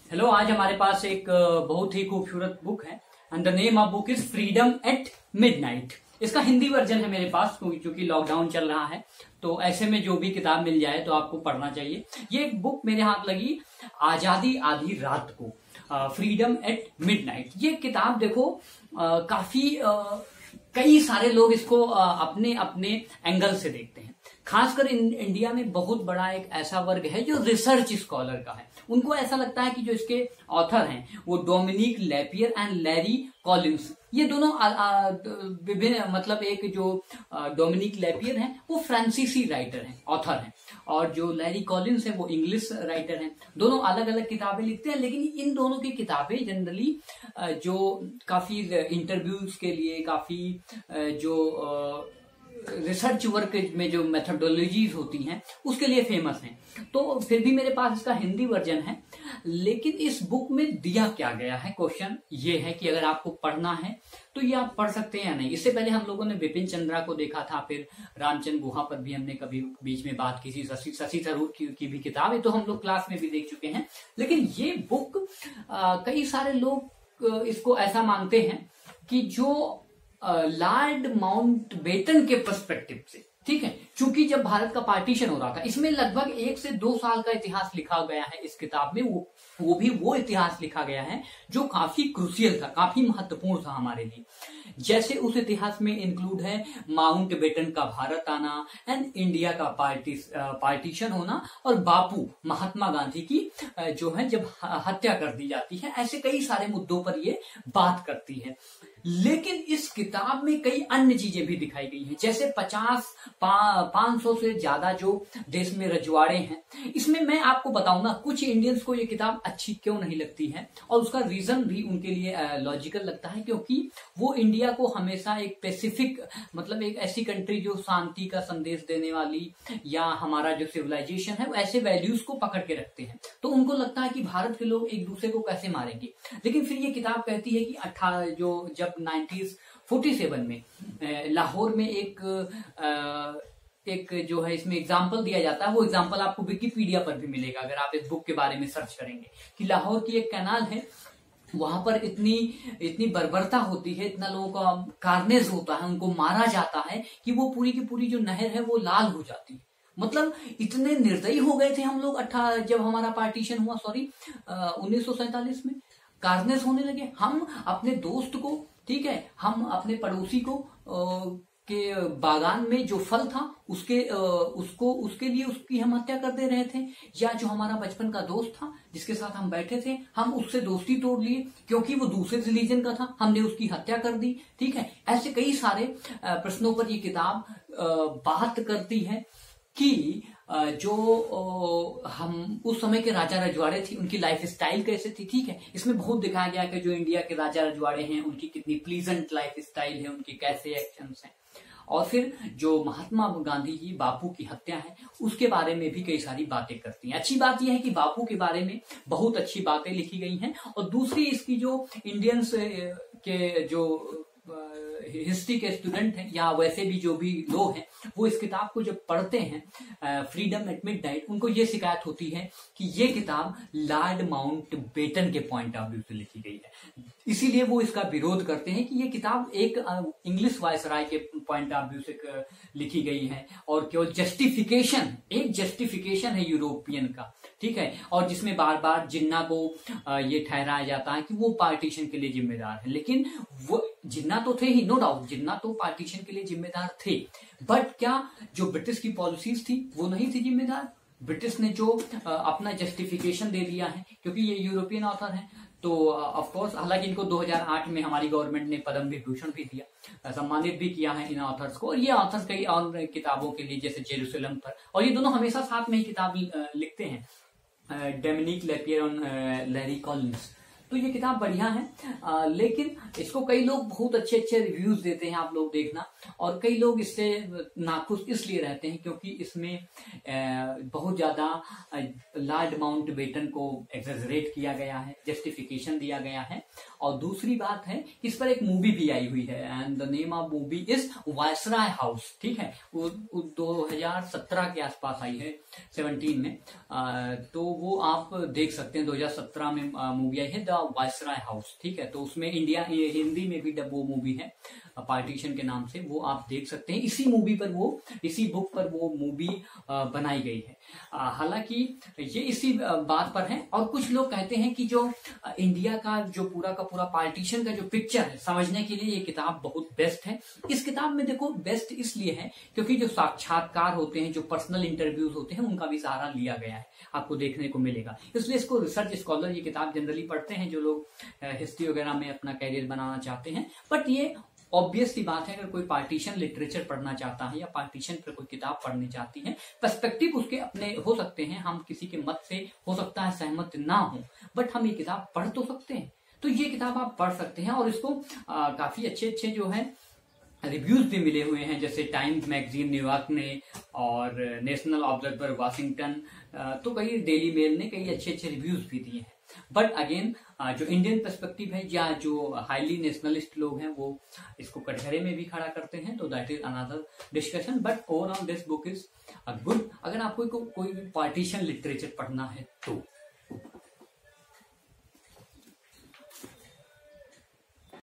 Hello, आज हमारे पास एक बहुत ही खूबसूरत बुक है and the name of book is freedom at midnight. इसका हिंदी वर्जन है मेरे पास क्योंकि लॉकडाउन चल रहा है, तो ऐसे में जो भी किताब मिल जाए तो आपको पढ़ना चाहिए। ये एक बुक मेरे हाथ लगी आजादी आधी रात को, फ्रीडम एट मिडनाइट। ये किताब देखो काफी कई सारे लोग इसको अपने अपने एंगल से देखते हैं। खासकर इंडिया में बहुत बड़ा एक ऐसा वर्ग है जो रिसर्च स्कॉलर का है। उनको ऐसा लगता है कि जो इसके ऑथर हैं वो Dominique Lapierre and Larry Collins, ये दोनों विभिन्न मतलब एक जो डोमिनिक लैपियर हैं वो फ्रांसीसी राइटर हैं, ऑथर हैं, और जो लैरी कॉलिंस है वो इंग्लिश राइटर हैं। दोनों अलग अलग किताबें लिखते हैं, लेकिन इन दोनों की किताबें जनरली जो काफी इंटरव्यूज के लिए, काफी जो रिसर्च वर्क में जो मेथोडोलॉजीज होती हैं उसके लिए फेमस हैं। तो फिर भी मेरे पास इसका हिंदी वर्जन है, लेकिन इस बुक में दिया क्या गया है, क्वेश्चन ये है कि अगर आपको पढ़ना है तो ये आप पढ़ सकते हैं या नहीं। इससे पहले हम लोगों ने बिपिन चंद्रा को देखा था, फिर रामचंद्र गुहा पर भी हमने कभी बीच में बात की थी, शशि थरूर की भी किताब है, तो हम लोग क्लास में भी देख चुके हैं। लेकिन ये बुक कई सारे लोग इसको ऐसा मानते हैं कि जो लॉर्ड माउंटबेटन के पर्सपेक्टिव से, ठीक है, क्योंकि जब भारत का पार्टीशन हो रहा था, इसमें लगभग 1 से 2 साल का इतिहास लिखा गया है इस किताब में। वो भी वो इतिहास लिखा गया है जो काफी क्रूशियल था, काफी महत्वपूर्ण था हमारे लिए। जैसे उस इतिहास में इंक्लूड है माउंटबेटन का भारत आना एंड इंडिया का पार्टीशन होना, और बापू महात्मा गांधी की जो है जब हत्या कर दी जाती है। ऐसे कई सारे मुद्दों पर ये बात करती है। लेकिन इस किताब में कई अन्य चीजें भी दिखाई गई हैं, जैसे 500 से ज्यादा जो देश में रजवाड़े हैं। इसमें मैं आपको बताऊं ना, कुछ इंडियंस को ये किताब अच्छी क्यों नहीं लगती है, और उसका रीजन भी उनके लिए लॉजिकल लगता है, क्योंकि वो इंडिया को हमेशा एक पैसिफिक, मतलब एक ऐसी कंट्री जो शांति का संदेश देने वाली, या हमारा जो सिविलाइजेशन है वो ऐसे वैल्यूज को पकड़ के रखते हैं। तो उनको लगता है कि भारत के लोग एक दूसरे को कैसे मारेंगे। लेकिन फिर ये किताब कहती है कि जब 1947 में लाहौर में एक जो है इसमें एग्जाम्पल दिया जाता है, वो एग्जाम्पल आपको विकिपीडिया पर भी मिलेगा अगर आप इस बुक के बारे में सर्च करेंगे, कि लाहौर की एक कैनाल है, वहां पर इतनी बर्बरता होती है, इतना लोगों का कार्नेज होता है, उनको मारा जाता है कि वो पूरी की पूरी जो नहर है वो लाल हो जाती है। मतलब इतने निर्दयी हो गए थे हम लोग जब हमारा पार्टीशन हुआ, 1947 में कार्नेज होने लगे। हम अपने दोस्त को, ठीक है, हम अपने पड़ोसी को के बागान में जो फल था उसके लिए उसकी हम हत्या कर दे रहे थे, या जो हमारा बचपन का दोस्त था जिसके साथ हम बैठे थे, हम उससे दोस्ती तोड़ लिए क्योंकि वो दूसरे रिलीजन का था, हमने उसकी हत्या कर दी। ठीक है, ऐसे कई सारे प्रश्नों पर ये किताब बात करती है कि जो हम उस समय के राजा रजवाड़े थी उनकी लाइफ स्टाइल कैसे थी। ठीक है, इसमें बहुत दिखाया गया कि जो इंडिया के राजा रजवाड़े हैं उनकी कितनी प्लीजेंट लाइफ स्टाइल है, उनके कैसे एक्शंस हैं, और फिर जो महात्मा गांधी जी बापू की हत्या है उसके बारे में भी कई सारी बातें करती हैं। अच्छी बात यह है कि बापू के बारे में बहुत अच्छी बातें लिखी गई हैं, और दूसरी इसकी जो इंडियंस के जो हिस्ट्री के स्टूडेंट हैं या वैसे भी जो भी लोग हैं वो इस किताब को जब पढ़ते हैं फ्रीडम एट मिडनाइट, उनको ये शिकायत होती है कि ये किताब लॉर्ड माउंटबेटन के पॉइंट ऑफ व्यू से लिखी गई है, इसीलिए वो इसका विरोध करते हैं कि ये किताब एक इंग्लिश वायसराय के पॉइंट ऑफ व्यू से लिखी गई है, और केवल जस्टिफिकेशन है यूरोपियन का। ठीक है, और जिसमें बार बार जिन्ना को ये ठहराया जाता है कि वो पार्टीशन के लिए जिम्मेदार है। लेकिन वो जिन्ना तो थे ही, नो डाउट, जिन्ना तो पार्टीशन के लिए जिम्मेदार थे, बट क्या जो ब्रिटिश की पॉलिसीज थी वो नहीं थी जिम्मेदार? ब्रिटिश ने जो अपना जस्टिफिकेशन दे दिया है, क्योंकि ये यूरोपियन ऑथर है, तो ऑफ कोर्स, हालांकि इनको 2008 में हमारी गवर्नमेंट ने पद्म विभूषण भी दिया, सम्मानित भी किया है इन ऑथर्स को। और ये ऑथर्स कई और किताबों के लिए, जैसे जेरूसलम पर, और ये दोनों हमेशा साथ में ही किताब लिखते हैं, डोमिनिक लैपियर और लैरी कॉलिंस। तो ये किताब बढ़िया है, लेकिन इसको कई लोग बहुत अच्छे अच्छे रिव्यूज देते हैं, आप लोग देखना। और कई लोग इससे नाखुश इसलिए रहते हैं क्योंकि इसमें बहुत ज्यादा लॉर्ड माउंटबेटन को एग्जैजरेट किया गया है, जस्टिफिकेशन दिया गया है। और दूसरी बात है, इस पर एक मूवी भी आई हुई है, and the name of movie is Viceroy House. ठीक है, वो 2017 के आसपास आई है, 17 में। तो वो आप देख सकते हैं, 2017 में मूवी आई है द वायसराय हाउस। ठीक है, तो उसमें हिंदी में भी वो मूवी है पार्टीशन के नाम से, वो आप देख सकते हैं। इसी बुक पर वो मूवी बनाई गई है। हालांकि ये इसी बात पर है। और कुछ लोग कहते हैं कि जो इंडिया का जो पूरा का पूरा पार्टीशन का जो पिक्चर है, समझने के लिए ये किताब बहुत बेस्ट है। इस किताब में देखो बेस्ट इसलिए है क्योंकि जो साक्षात्कार होते हैं, जो पर्सनल इंटरव्यूज होते हैं, उनका भी सहारा लिया गया है, आपको देखने को मिलेगा। इसलिए इसको रिसर्च स्कॉलर ये किताब जनरली पढ़ते हैं, जो लोग हिस्ट्री वगैरह में अपना कैरियर बनाना चाहते हैं। बट ये ऑब्वियस सी बात है, अगर कोई पार्टीशन लिटरेचर पढ़ना चाहता है या पार्टीशन पर कोई किताब पढ़नी चाहती है, पर्सपेक्टिव उसके अपने हो सकते हैं, हम किसी के मत से हो सकता है सहमत ना हो, बट हम ये किताब पढ़ तो सकते हैं। तो ये किताब आप पढ़ सकते हैं। और इसको काफी अच्छे अच्छे जो है रिव्यूज भी मिले हुए हैं, जैसे टाइम्स मैगजीन न्यूयॉर्क ने और नेशनल ऑब्जर्वर वाशिंगटन, तो कई डेली मेल ने कई अच्छे अच्छे रिव्यूज भी दिए हैं। बट अगेन जो इंडियन पर्सपेक्टिव है या जो हाईली नेशनलिस्ट लोग हैं वो इसको कटघरे में भी खड़ा करते हैं, तो that is another discussion. But overall this book is good अगर आपको कोई भी पार्टीशन लिटरेचर पढ़ना है तो।